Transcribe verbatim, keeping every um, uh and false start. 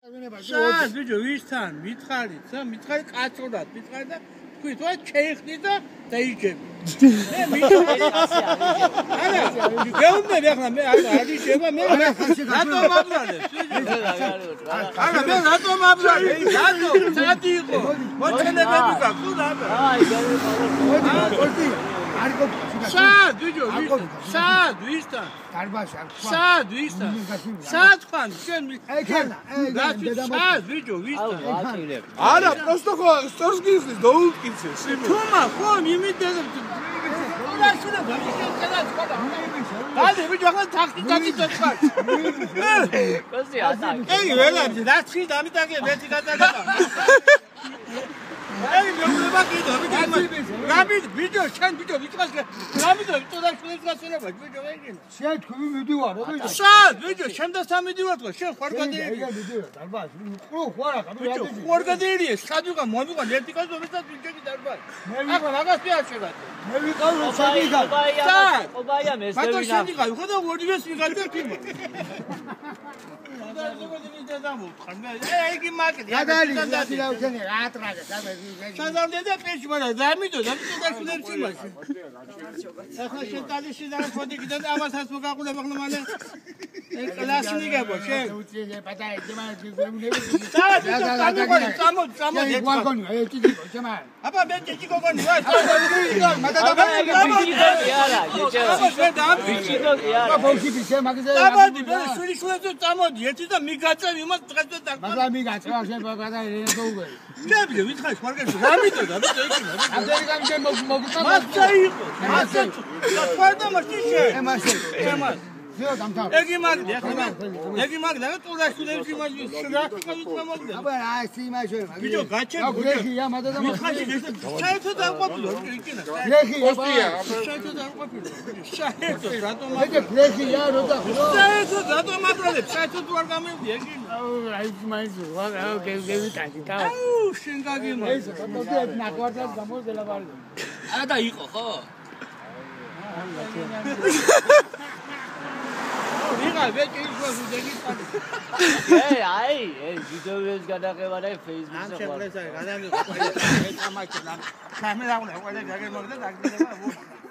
შენ ბიჭო ვისთან მითხარით და მითხარი კაცურად მითხარი და თქვი თუ ჩეიხდი და დაიჯები მე მითხარი ასე არის არა გეუბნები ახლა მე არ იშება მე რატომ აბრალებს არა მე რატომ აბრალებ რატომ საათი იყო მოჩენებები გაქვს და აი გარი სად ბიჭო სად ვისთან დარბაზში სად ვისთან სად ხან შენ სად ბიჭო ვისთან არა просто ხო სწორს გიხსნის დაუკვიცე სიმო თუმა ხო იმიტებ რა შეიძლება გამიშენდა სხვა და ბიჭო ახლა თახტი დაგიწევ ხარ კოსი ატაკ ey ველა დაცხი დამიტაკე მეტი გადაგება ey მეუბნება კიდო რამი ბიჭო შენ ბიჭო ვიწყას რამი და ვიწოდა შულებს გასვენება ბიჭო ვეგინ შენ თქვი მიდივარ რა სად ბიჭო შენ და სამი მიდივარ თქო შენ ხარ გადაირი ეგა მიდივარ დარბაზში ყრო ხარ ახლა ბიჭო ხარ გადაირი სად ვიყავ მომიყვა ერთი კაცო მეცად ბიჭო დარბაზ ახლა მაგას პიაშება მე ვიყავ რომ შეგიგა სად ობაია მე მათო შენ ვიყავ ხო და ორივეს ვიღალდა ფილმი და ზოგადად და მოხარ მე ეგი მაკეტი გადალი ზადი რა უჩენე რა ტრაგა სადამდე და პეჩ მარა დამიდო დამიდო და შულებს იმაში ახლა შენ ტალიში და ფოდიკიდან ამასაც მოგაყულა ახლა მალე კლასი მიგებო შენ უჩენე პატარა ძმა გიგუნები საათი და წამოყოლი წამო წამო ვაგონი აი ჭიჭიკო ძმა აბა მე ჭიჭიკო გონი ვა მადა და არა შენ და ბიჭიკო კი არა ბავშვი ბიჭე მაგაზე აბადი მე შული შულებს წამოდი ერთი და მიგაწევი იმას დღეს და დაკვა მაგა მიგაწევა შენ პატარა რენო უგე ნებია ვითხარ მარგაში რამიტო და ვიტო იქნება ამერიკამ შენ მოგიტა მასა იყო მასა თქვა და მასიშე ემასე ემას ზეო დამთავ ეგი მაგდა ახლა ეგი მაგდა და ტურაშულებს იმაში რა თქვა მაგდა აბა რა ის იმაში ბიჭო გაჩენ გრეხია მადა და მიხაში საერთოდ არ ყოფილა იქინა გრეხია საერთოდ არ ყოფილა საერთოდ რატომ ეგ გრეხია რო და ხო საერთოდ რატომ აბრალებს საერთოდ არ გამივდი ეგინა აუ აი მაინც რა გევიტანი და აუ შენ გაგიმა ეს მოდი ნაკვარტალს გამოდელა ბარი არა და იყო ხო ვიღა ვეჭი ის ვეგიტანი ე აი ე ვიდეოებს გადაღება და Facebook-ზე ამ შეფლესა გადამიღო ყველა ეს ამაჩა კამერა უნდა ყველა გაგემოგდა დაგდება